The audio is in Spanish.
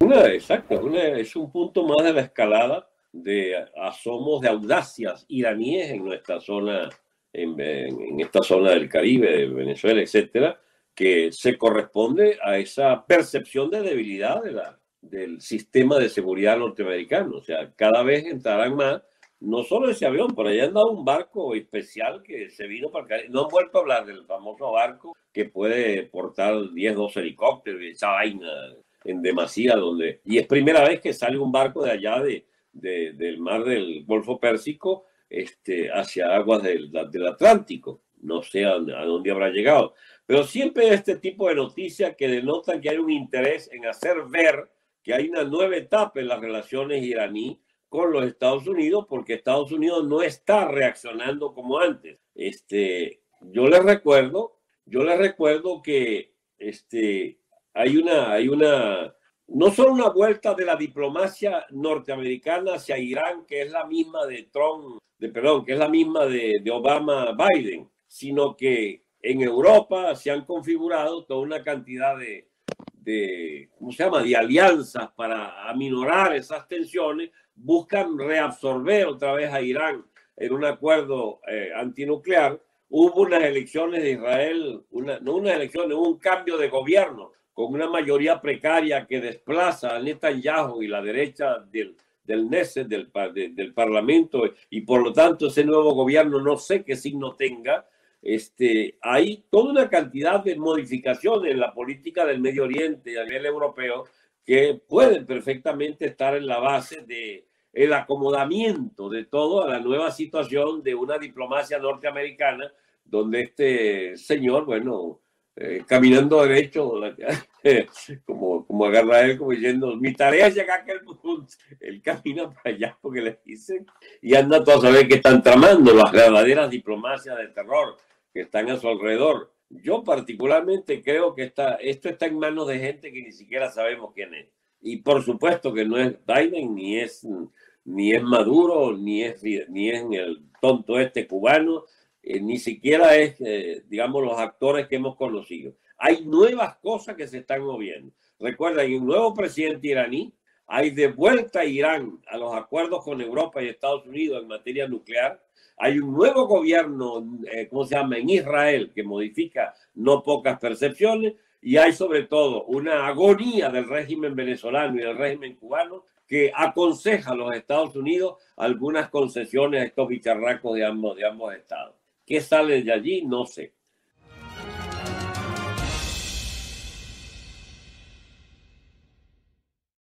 exacto, es un punto más de la escalada de asomos de audacias iraníes en nuestra zona, en esta zona del Caribe, de Venezuela, etcétera, que se corresponde a esa percepción de debilidad del sistema de seguridad norteamericano. O sea, cada vez entrarán más, no solo ese avión, por allá han dado un barco especial que se vino para acá. No han vuelto a hablar del famoso barco que puede portar 10, 12 helicópteros y esa vaina en demasía, y es primera vez que sale un barco de allá del mar del Golfo Pérsico hacia aguas del Atlántico. No sé a dónde habrá llegado. Pero siempre este tipo de noticias que denotan que hay un interés en hacer ver que hay una nueva etapa en las relaciones iraní con los Estados Unidos, porque Estados Unidos no está reaccionando como antes. Yo les recuerdo que hay una, no solo una vuelta de la diplomacia norteamericana hacia Irán, que es la misma de que es la misma de Obama-Biden, sino que en Europa se han configurado toda una cantidad ¿cómo se llama?, de alianzas para aminorar esas tensiones, buscan reabsorber otra vez a Irán en un acuerdo antinuclear. Hubo unas elecciones de Israel, no unas elecciones, hubo un cambio de gobierno con una mayoría precaria que desplaza a Netanyahu y la derecha del Knesset, del Parlamento, y por lo tanto ese nuevo gobierno no sé qué signo tenga. Hay toda una cantidad de modificaciones en la política del Medio Oriente y a nivel europeo que pueden perfectamente estar en la base de el acomodamiento de todo a la nueva situación de una diplomacia norteamericana, donde este señor, bueno, caminando derecho, como agarra él, como diciendo, mi tarea es llegar a aquel punto. Él camina para allá porque le dicen, y anda todo a saber que están tramando las verdaderas diplomacias de terror que están a su alrededor. Yo particularmente creo que esto está en manos de gente que ni siquiera sabemos quién es. Y por supuesto que no es Biden, ni es Maduro, ni es el tonto cubano, ni siquiera es, digamos, los actores que hemos conocido. Hay nuevas cosas que se están moviendo. Recuerda, hay un nuevo presidente iraní, hay de vuelta a Irán a los acuerdos con Europa y Estados Unidos en materia nuclear. Hay un nuevo gobierno, ¿cómo se llama?, en Israel, que modifica no pocas percepciones, y hay sobre todo una agonía del régimen venezolano y del régimen cubano que aconseja a los Estados Unidos algunas concesiones a estos bicharracos de ambos estados. ¿Qué sale de allí? No sé.